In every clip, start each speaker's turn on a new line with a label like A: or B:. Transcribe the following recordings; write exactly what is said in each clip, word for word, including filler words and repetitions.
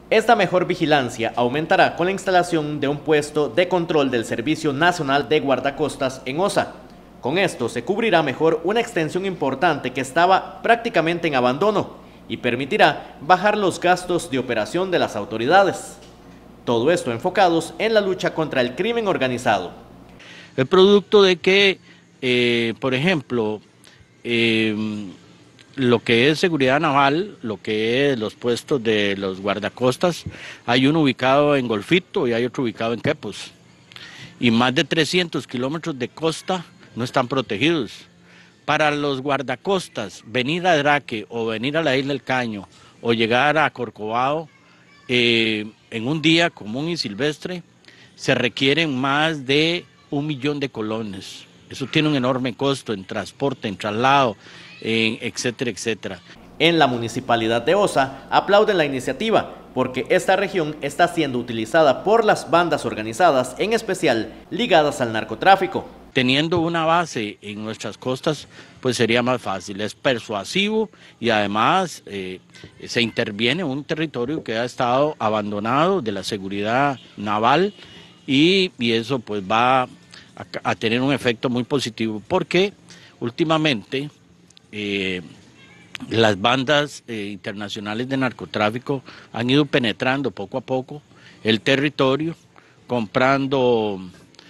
A: Esta mejor vigilancia aumentará con la instalación de un puesto de control del Servicio Nacional de Guardacostas en Osa. Con esto se cubrirá mejor una extensión importante que estaba prácticamente en abandono y permitirá bajar los gastos de operación de las autoridades. Todo esto enfocados en la lucha contra el crimen organizado.
B: El producto de que, eh, por ejemplo, eh, lo que es seguridad naval, lo que es los puestos de los guardacostas, hay uno ubicado en Golfito y hay otro ubicado en Quepos. Y más de trescientos kilómetros de costa no están protegidos. Para los guardacostas, venir a Draque o venir a la Isla del Caño o llegar a Corcovado eh, en un día común y silvestre, se requieren más de un millón de colones. Eso tiene un enorme costo en transporte, en traslado, en etcétera, etcétera.
A: En la Municipalidad de Osa aplauden la iniciativa porque esta región está siendo utilizada por las bandas organizadas, en especial ligadas al narcotráfico.
B: Teniendo una base en nuestras costas, pues sería más fácil, es persuasivo y además eh, se interviene en un territorio que ha estado abandonado de la seguridad naval y, y eso pues va a, a tener un efecto muy positivo porque últimamente eh, las bandas eh, internacionales de narcotráfico han ido penetrando poco a poco el territorio, comprando...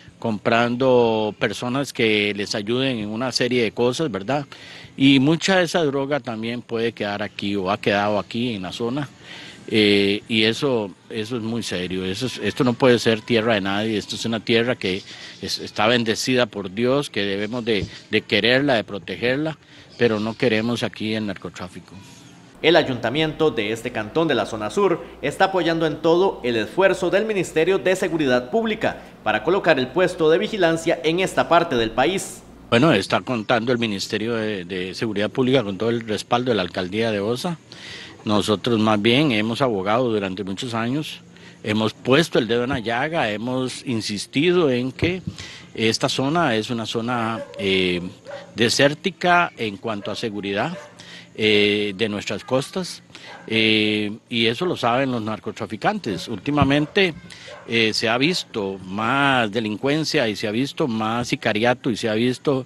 B: comprando personas que les ayuden en una serie de cosas, ¿verdad? Y mucha de esa droga también puede quedar aquí o ha quedado aquí en la zona eh, y eso, eso es muy serio. Eso es, esto no puede ser tierra de nadie, esto es una tierra que es, está bendecida por Dios, que debemos de, de quererla, de protegerla, pero no queremos aquí el narcotráfico.
A: El ayuntamiento de este cantón de la zona sur está apoyando en todo el esfuerzo del Ministerio de Seguridad Pública para colocar el puesto de vigilancia en esta parte del país.
B: Bueno, está contando el Ministerio de, de Seguridad Pública con todo el respaldo de la Alcaldía de Osa. Nosotros más bien hemos abogado durante muchos años, hemos puesto el dedo en la llaga, hemos insistido en que esta zona es una zona eh, desértica en cuanto a seguridad. Eh, de nuestras costas eh, y eso lo saben los narcotraficantes. Últimamente eh, se ha visto más delincuencia y se ha visto más sicariato y se ha visto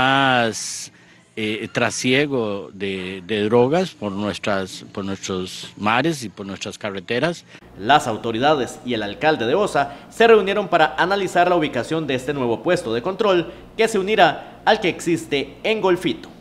B: más eh, trasiego de, de drogas por, nuestras, por nuestros mares y por nuestras carreteras.
A: Las autoridades y el alcalde de Osa se reunieron para analizar la ubicación de este nuevo puesto de control que se unirá al que existe en Golfito.